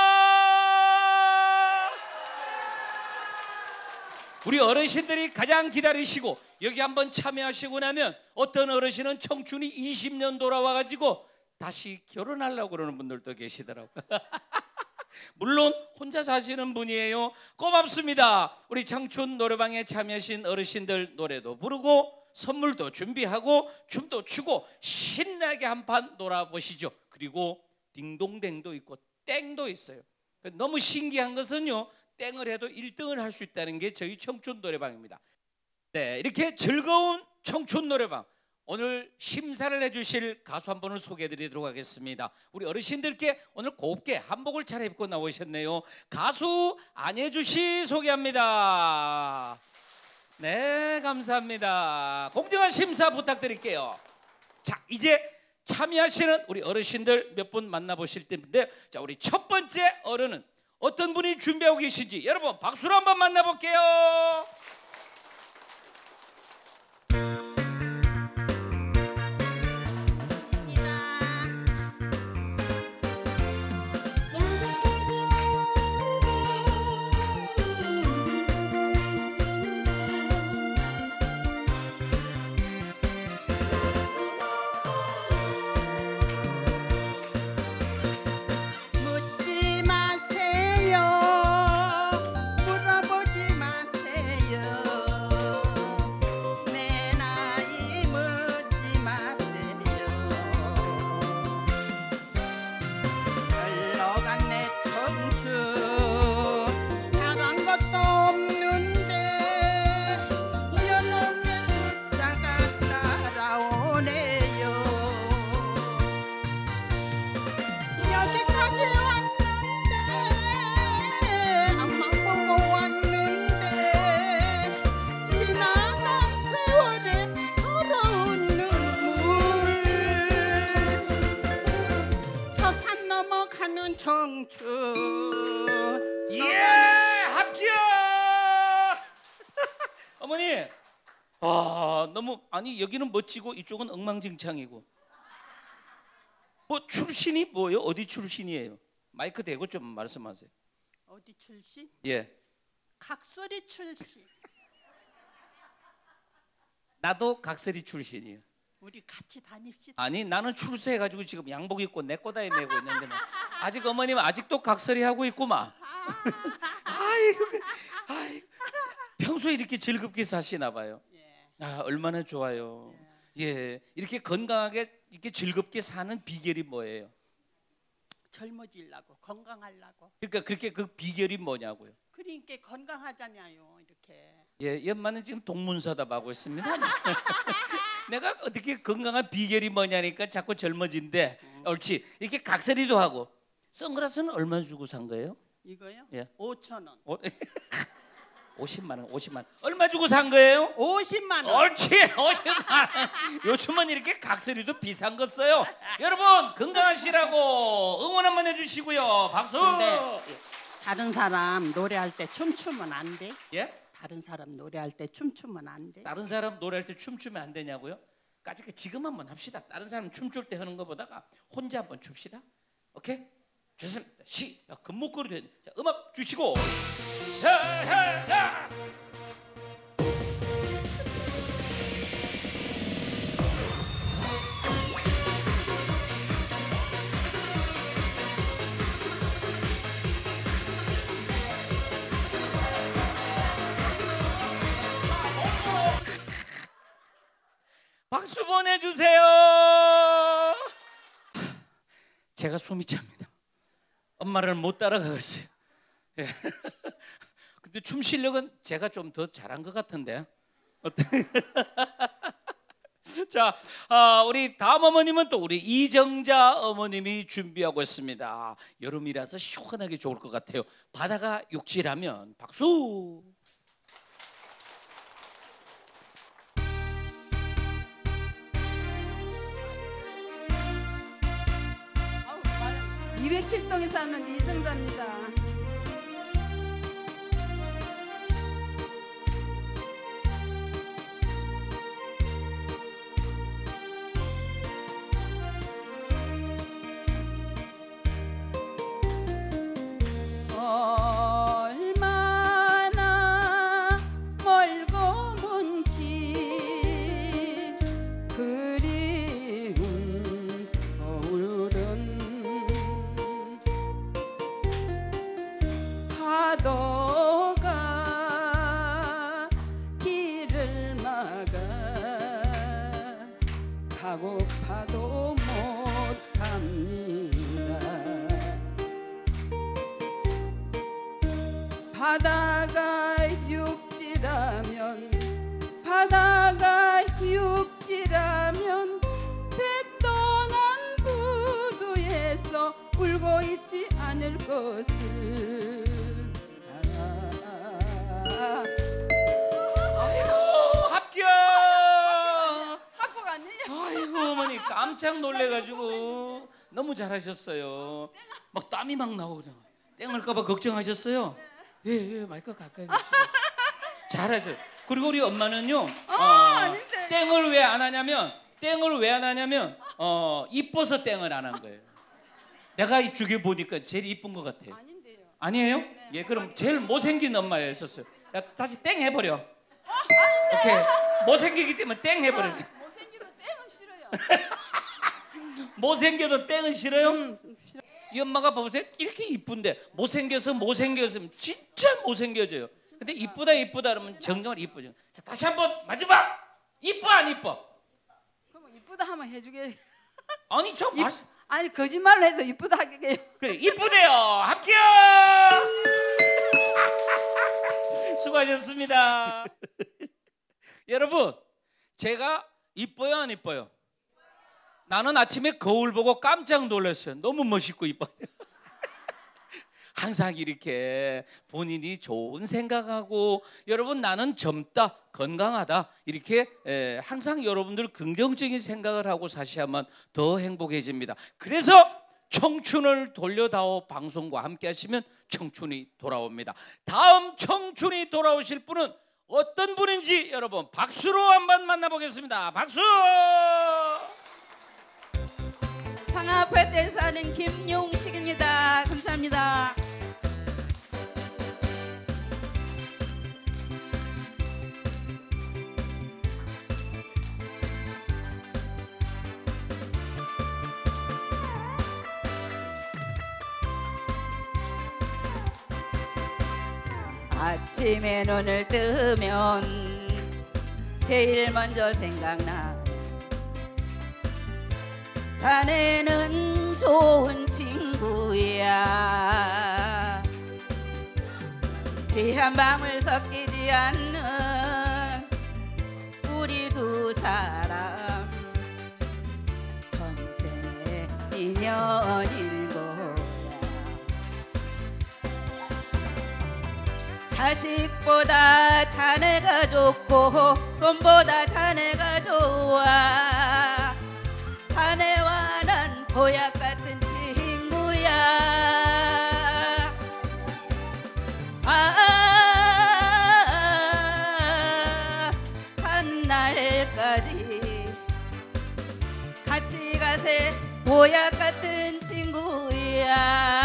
[SPEAKER 1] 우리 어르신들이 가장 기다리시고 여기 한번 참여하시고 나면 어떤 어르신은 청춘이 20년 돌아와가지고 다시 결혼하려고 그러는 분들도 계시더라고요. 물론 혼자 사시는 분이에요. 고맙습니다. 우리 청춘 노래방에 참여하신 어르신들 노래도 부르고 선물도 준비하고 춤도 추고 신나게 한판 놀아보시죠. 그리고 딩동댕도 있고 땡도 있어요. 너무 신기한 것은요, 땡을 해도 1등을 할 수 있다는 게 저희 청춘 노래방입니다. 네, 이렇게 즐거운 청춘 노래방, 오늘 심사를 해주실 가수 한 분을 소개해드리도록 하겠습니다. 우리 어르신들께 오늘 곱게 한복을 차려입고 나오셨네요. 가수 안혜주 씨 소개합니다. 네, 감사합니다. 공정한 심사 부탁드릴게요. 자, 이제 참여하시는 우리 어르신들 몇 분 만나보실 텐데, 자, 우리 첫 번째 어른은 어떤 분이 준비하고 계신지 여러분 박수로 한번 만나볼게요.
[SPEAKER 14] 청춘.
[SPEAKER 1] 예, 합격! 어머니, 너무 아니 여기는 멋지고 이쪽은 엉망진창이고. 뭐 출신이 뭐예요? 어디 출신이에요? 마이크 대고 좀 말씀하세요.
[SPEAKER 14] 어디 출신?
[SPEAKER 1] 예.
[SPEAKER 14] 각설이 출신.
[SPEAKER 1] 나도 각설이 출신이에요.
[SPEAKER 14] 우리 같이 다닙시다.
[SPEAKER 1] 아니 나는 출세해가지고 지금 양복 입고 내 꼬다리 메고 있는데 아직 어머님 아직도 각설이 하고 있구만. 아이고, 평소에 이렇게 즐겁게 사시나 봐요. 얼마나 좋아요. 예, 이렇게 건강하게 이렇게 즐겁게 사는 비결이 뭐예요?
[SPEAKER 14] 젊어지려고 건강하려고.
[SPEAKER 1] 그러니까 그렇게 그 비결이 뭐냐고요?
[SPEAKER 14] 그러니까 건강하잖아요. 이렇게.
[SPEAKER 1] 예, 연마는 지금 동문서답하고 있습니다. 내가 어떻게 건강한 비결이 뭐냐니까 자꾸 젊어진대. 옳지. 이렇게 각설이도 하고. 선글라스는 얼마 주고 산 거예요?
[SPEAKER 14] 이거요?
[SPEAKER 1] 예.
[SPEAKER 14] 5,000원.
[SPEAKER 1] 50만 원, 50만 원. 얼마 주고 산 거예요?
[SPEAKER 14] 50만 원.
[SPEAKER 1] 옳지, 50만 원. 요즘은 이렇게 각설이도 비싼 거 써요. 여러분 건강하시라고 응원 한번 해주시고요. 박수.
[SPEAKER 14] 근데 다른 사람 노래할 때 춤추면 안 돼?
[SPEAKER 1] 예?
[SPEAKER 14] 다른 사람 노래할 때 춤추면 안 돼?
[SPEAKER 1] 다른 사람 노래할 때 춤추면 안 되냐고요? 지금 한번 합시다. 다른 사람 춤출 때 하는 것보다가 혼자 한번 춥시다. 오케이? 좋습니다. 금목걸이. 자, 음악 주시고. 자. 박수 보내주세요. 제가 숨이 찹니다. 엄마를 못 따라가겠어요. 예. 근데 춤 실력은 제가 좀 더 잘한 것 같은데. 자, 우리 다음 어머님은 또 우리 이정자 어머님이 준비하고 있습니다. 여름이라서 시원하게 좋을 것 같아요. 바다가 육지라면 박수.
[SPEAKER 15] 207동에 사는 이정자입니다.
[SPEAKER 16] 얼마나 멀고 먼지 그리운 서울은 파도가 길을 막아 가고파도 못 갑니다. 바다가 육지라면 배 떠난 부두에서 울고 있지 않을 것을.
[SPEAKER 1] 아이고 합격.
[SPEAKER 15] 학교 갔니?
[SPEAKER 1] 아이고 어머니 깜짝 놀래가지고 너무 잘하셨어요. 막 땀이 막 나오고 그냥 땡할까봐 걱정하셨어요. 예, 마이크 가까이 대시고 잘하세요. 그리고 우리 엄마는요. 땡을 왜 안 하냐면 이뻐서 땡을 안 한 거예요. 내가 이 주게 보니까 제일 이쁜 것 같아요. 아니에요? 네. 예, 그럼 제일 못생긴 엄마였었어요. 야, 다시 땡 해버려. 오케이. 못생기기 때문에 땡 해버려.
[SPEAKER 15] 못생기도 땡은 싫어요.
[SPEAKER 1] 못생겨도 땡은 싫어요? 이 엄마가 보세요. 이렇게 이쁜데 못생겼으면 진짜 못생겨져요. 근데 이쁘다 그러면 정말 이쁘죠. 자, 다시 한번 마지막. 이뻐 안 이뻐?
[SPEAKER 15] 그럼 이쁘다 하면 해주게.
[SPEAKER 1] 아니 저 말씀.
[SPEAKER 15] 아니 거짓말을 해도 이쁘다 하게요.
[SPEAKER 1] 그래 이쁘대요. 합격. 수고하셨습니다. 여러분 제가 이뻐요 안 이뻐요? 나는 아침에 거울 보고 깜짝 놀랐어요. 너무 멋있고 이뻐요. 항상 이렇게 본인이 좋은 생각하고 여러분 나는 젊다 건강하다 이렇게 항상 여러분들 긍정적인 생각을 하고 사셔야만 더 행복해집니다. 그래서 청춘을 돌려다오 방송과 함께 하시면 청춘이 돌아옵니다. 다음 청춘이 돌아오실 분은 어떤 분인지 여러분 박수로 한번 만나보겠습니다. 박수!
[SPEAKER 15] 황하포에 사는 김용식입니다. 감사합니다. 아침에 눈을 뜨면 제일 먼저 생각나 자네는 좋은 친구야. 귀한 밤을 섞이지 않는 우리 두 사람 전생 인연일 거야. 자식보다 자네가 좋고 돈보다 자네가 좋아. 자네와 난 보약 같은 친구야. 한 날까지 같이 가세 보약 같은 친구야.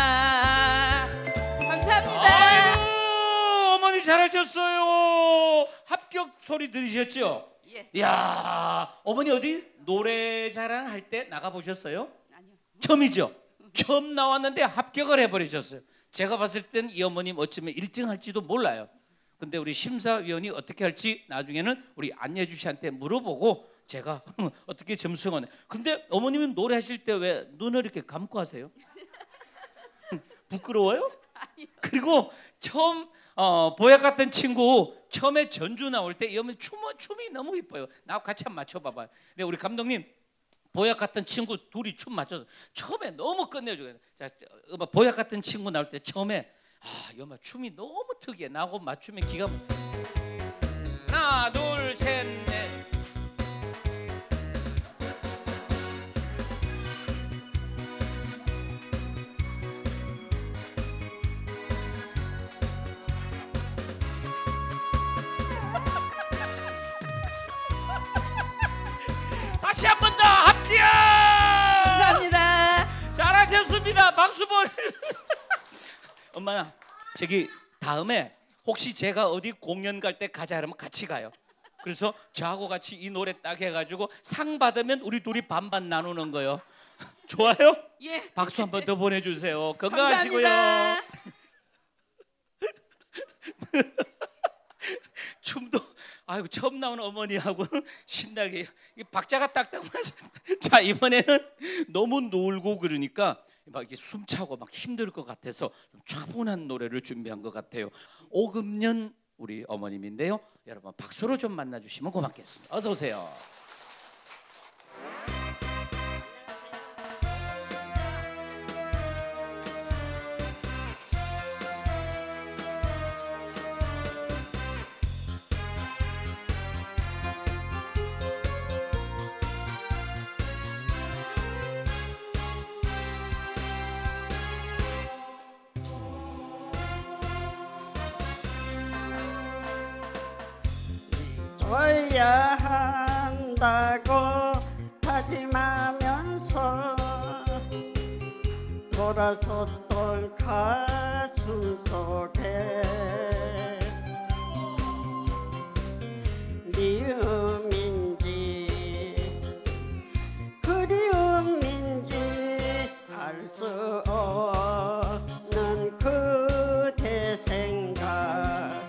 [SPEAKER 15] 감사합니다.
[SPEAKER 1] 아이고, 어머니 잘하셨어요. 합격 소리 들으셨죠?
[SPEAKER 15] 예.
[SPEAKER 1] 이야, 어머니 어디 노래 자랑 할 때 나가 보셨어요? 아니요. 처음이죠. 처음 나왔는데 합격을 해버리셨어요. 제가 봤을 땐 이 어머님 어쩌면 1등 할지도 몰라요. 근데 우리 심사위원이 어떻게 할지 나중에는 우리 안예주 씨한테 물어보고 제가 어떻게 점수가 내. 근데 어머님은 노래하실 때 왜 눈을 이렇게 감고 하세요? 부끄러워요? 그리고 처음 보약 같은 친구 처음에 전주 나올 때 이 어머니 춤이 너무 이뻐요. 나하고 같이 한번 맞춰봐봐요. 근데 우리 감독님 보약 같은 친구 둘이 춤 맞춰서 처음에 너무 끝내줘요. 자, 보약 같은 친구 나올 때 처음에 이 엄마 춤이 너무 특이해. 나하고 맞추면 기가 막혀. 하나 둘 셋 넷. 다시 한 번 더 합격!
[SPEAKER 15] 감사합니다.
[SPEAKER 1] 잘하셨습니다. 박수 보내. 엄마, 저기 다음에 혹시 제가 어디 공연 갈 때 가자 하면 같이 가요. 그래서 저하고 같이 이 노래 딱 해가지고 상 받으면 우리 둘이 반반 나누는 거요. 좋아요?
[SPEAKER 15] 예.
[SPEAKER 1] 박수 한 번 더 보내주세요. 건강하시고요.
[SPEAKER 15] 감사합니다.
[SPEAKER 1] 춤도 아이고 처음 나오는 어머니하고 신나게 박자가 딱딱 맞아. 자, 이번에는 너무 놀고 그러니까 막 이렇게 숨차고 막 힘들 것 같아서 좀 차분한 노래를 준비한 것 같아요. 오금년 우리 어머님인데요. 여러분 박수로 좀 만나주시면 고맙겠습니다. 어서 오세요.
[SPEAKER 7] 줘야 한다고 다짐하면서 돌아섰던 가슴 속에 미움인지 그리움인지 알 수 없는 그대 생각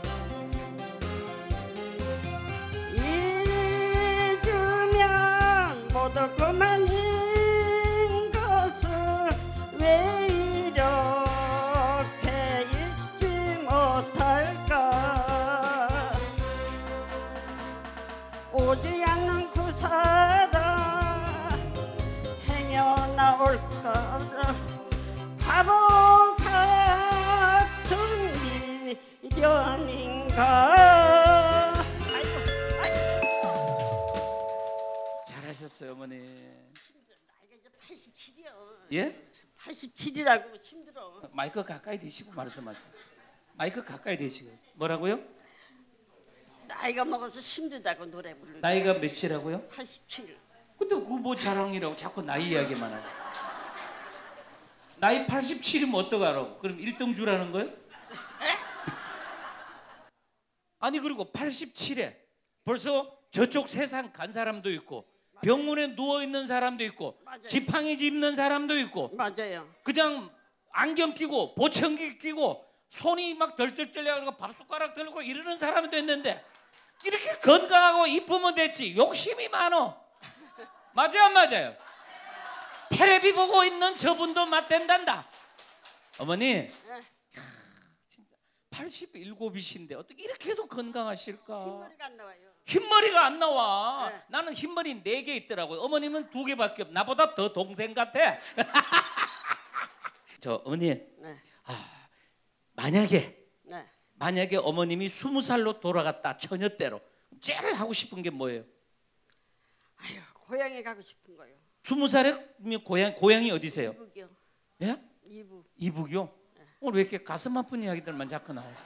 [SPEAKER 7] 모두 그만인 것을 왜 이렇게 잊지 못할까. 오지 않는 그 사람 행여나올까. 바보 같은 미련인가.
[SPEAKER 1] 잘하셨어요, 어머니.
[SPEAKER 7] 나이가 이제 87이요.
[SPEAKER 1] 예?
[SPEAKER 15] 87이라고 힘들어.
[SPEAKER 1] 마이크 가까이 대시고 말씀하세요. 마이크 가까이 대시고. 뭐라고요?
[SPEAKER 15] 나이가 먹어서 힘들다고 노래 부르는.
[SPEAKER 1] 나이가 몇이라고요?
[SPEAKER 15] 87.
[SPEAKER 1] 근데 그거 뭐 자랑이라고 자꾸 나이 이야기만 하고. 나이 87이면 어떡하라고? 그럼 1등 주라는 거예요? 아니 그리고 87에 벌써 저쪽 세상 간 사람도 있고 병원에 누워있는 사람도 있고
[SPEAKER 15] 맞아요.
[SPEAKER 1] 지팡이 짚는 사람도 있고
[SPEAKER 15] 맞아요.
[SPEAKER 1] 그냥 안경 끼고 보청기 끼고 손이 막 덜덜 떨려가지고 밥숟가락 들고 이러는 사람도 있는데 이렇게 건강하고 이쁘면 됐지 욕심이 많어. 맞아요 안 맞아요? 텔레비 보고 있는 저분도 맞댄단다. 어머니 87이신데 어떻게 이렇게도 건강하실까?
[SPEAKER 15] 흰머리가 안 나와요.
[SPEAKER 1] 흰머리가 안 나와. 네. 나는 흰머리 4개 있더라고요. 어머님은 2개밖에 없. 나보다 더 동생 같아. 저 어머니
[SPEAKER 15] 네.
[SPEAKER 1] 만약에 어머님이 20살로 돌아갔다 처녀 때로 제일 하고 싶은 게 뭐예요?
[SPEAKER 15] 아유 고향에 가고 싶은 거요.
[SPEAKER 1] 20살에 고향이 어디세요?
[SPEAKER 15] 이북이요.
[SPEAKER 1] 예? 이북이요? 오늘 왜 이렇게 가슴 아픈 이야기들만 자꾸 나오죠?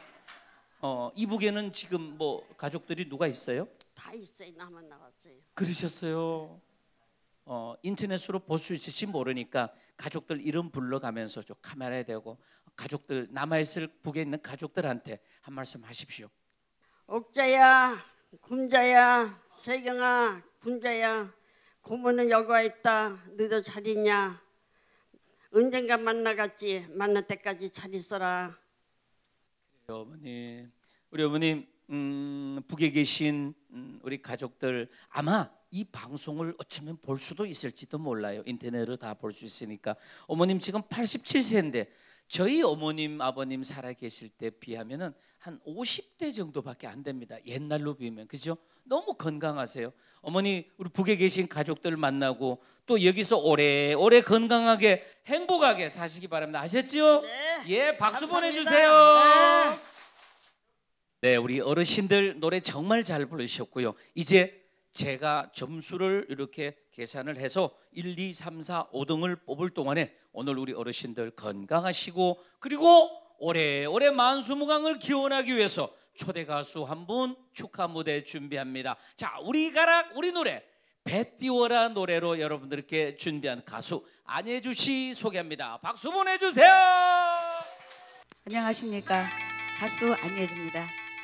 [SPEAKER 1] 이북에는 지금 뭐 가족들이 누가 있어요?
[SPEAKER 15] 다 있어요. 나만 나왔어요.
[SPEAKER 1] 그러셨어요. 인터넷으로 볼 수 있을지 모르니까 가족들 이름 불러가면서 좀 카메라에 대고 가족들 남아있을 북에 있는 가족들한테 한 말씀 하십시오.
[SPEAKER 15] 옥자야, 굶자야, 세경아, 군자야, 고모는 여기 와 있다. 너도 잘 있냐? 언젠가 만나겠지. 만날 때까지 잘 있어라.
[SPEAKER 1] 어머님, 우리 어머님 북에 계신 우리 가족들 아마 이 방송을 어쩌면 볼 수도 있을지도 몰라요. 인터넷으로 다 볼 수 있으니까. 어머님 지금 87세인데 저희 어머님 아버님 살아 계실 때 비하면은 한 50대 정도밖에 안 됩니다. 옛날로 비하면. 그죠? 너무 건강하세요. 어머니 우리 북에 계신 가족들 만나고 또 여기서 오래오래 건강하게 행복하게 사시기 바랍니다. 아셨죠?
[SPEAKER 15] 네.
[SPEAKER 1] 예, 박수
[SPEAKER 15] 감사합니다.
[SPEAKER 1] 보내주세요. 네, 우리 어르신들 노래 정말 잘 부르셨고요. 이제 제가 점수를 이렇게 계산을 해서 1, 2, 3, 4, 5등을 뽑을 동안에 오늘 우리 어르신들 건강하시고 그리고 오래오래 만수무강을 기원하기 위해서 초대 가수 한 분 축하 무대 준비합니다. 자, 우리 가락 우리 노래 배 띄워라 노래로 여러분들께 준비한 가수 안예주 씨 소개합니다. 박수 보내주세요.
[SPEAKER 17] 안녕하십니까, 가수 안예주입니다.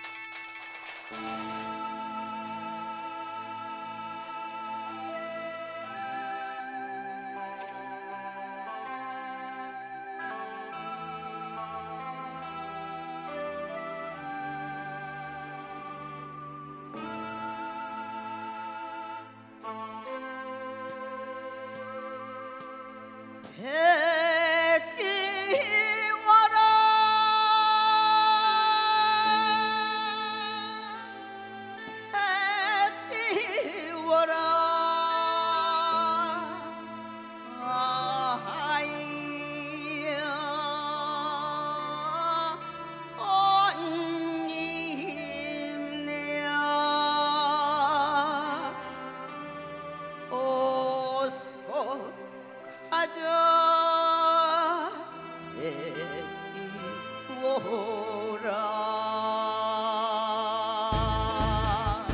[SPEAKER 15] 배 띄워라 배 띄워라 아이야 언니네야 어서 가자 띄워라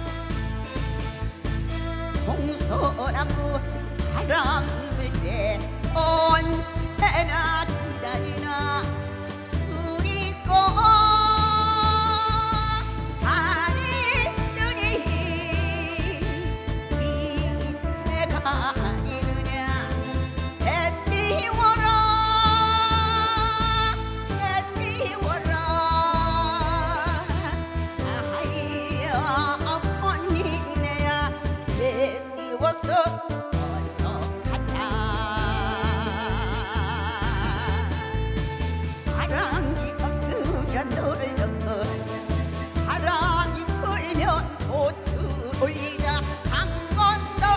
[SPEAKER 15] 동서나무 바람불제 언제나 기다리나 수리꽃 다리들이 이때가 아니느냐 배 띄워라 배 띄워라 아이야 언니네야 배 띄워서 어서 가자 바람이 없으면 너를 엮어 바람이 불면 꽃을 올리자 강건도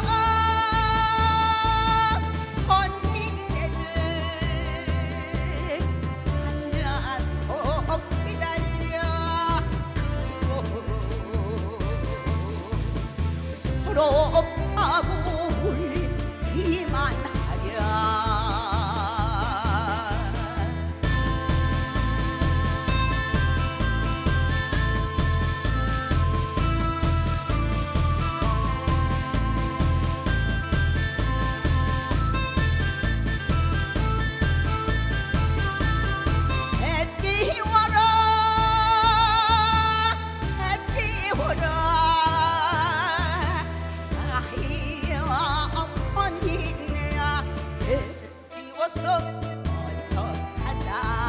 [SPEAKER 15] 언니네들 앉아서 기다리려 서로 파고 울기만 하랴 어서 가자.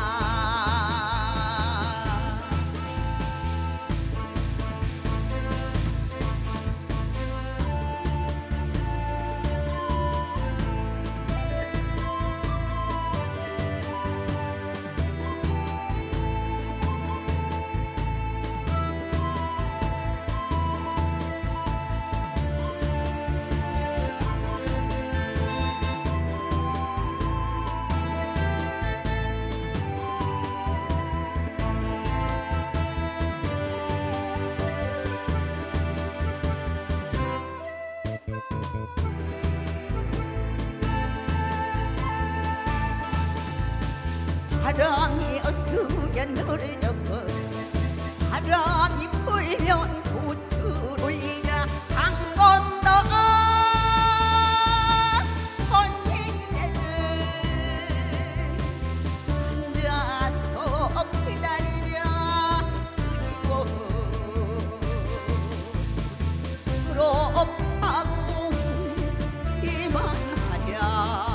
[SPEAKER 15] 바람이 없으면 너를 젓고 바람이 불면 고추를 올리자 한 번 더 언니네들 앉아서 기다리랴. 그리고 서로 파고 이만하랴.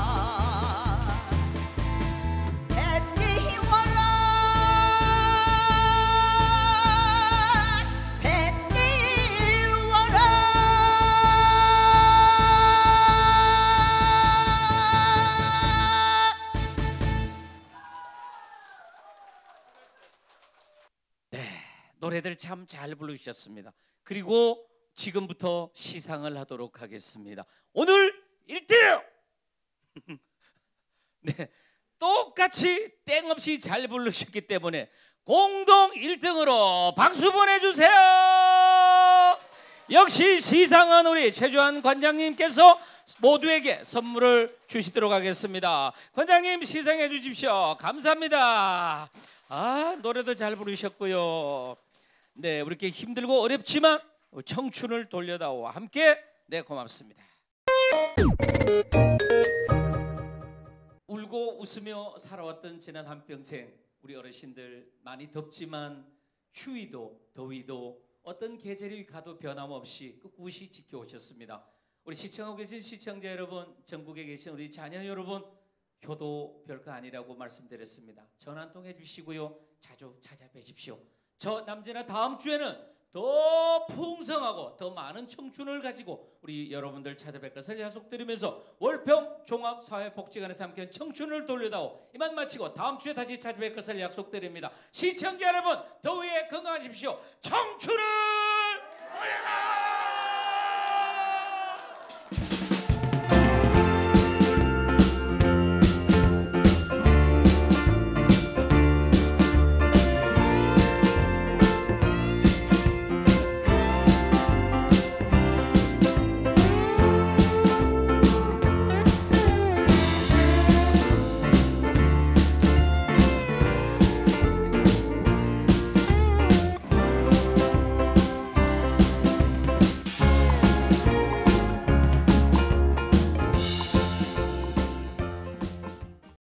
[SPEAKER 1] 노래들 참 잘 부르셨습니다. 그리고 지금부터 시상을 하도록 하겠습니다. 오늘 1등! 네, 똑같이 땡없이 잘 부르셨기 때문에 공동 1등으로 박수 보내주세요. 역시 시상은 우리 최주환 관장님께서 모두에게 선물을 주시도록 하겠습니다. 관장님 시상해 주십시오. 감사합니다. 아, 노래도 잘 부르셨고요. 네, 우리 이렇게 힘들고 어렵지만 청춘을 돌려다오와 함께 네, 고맙습니다. 울고 웃으며 살아왔던 지난 한평생 우리 어르신들 많이 덥지만 추위도 더위도 어떤 계절이 가도 변함없이 꿋꿋이 지켜오셨습니다. 우리 시청하고 계신 시청자 여러분, 전국에 계신 우리 자녀 여러분, 효도 별거 아니라고 말씀드렸습니다. 전화 한 통 해주시고요. 자주 찾아뵈십시오. 저 남진아 다음 주에는 더 풍성하고 더 많은 청춘을 가지고 우리 여러분들 찾아뵐 것을 약속드리면서 월평 종합사회복지관에서 함께한 청춘을 돌려다오 이만 마치고 다음 주에 다시 찾아뵐 것을 약속드립니다. 시청자 여러분 더위에 건강하십시오. 청춘을 돌려다오.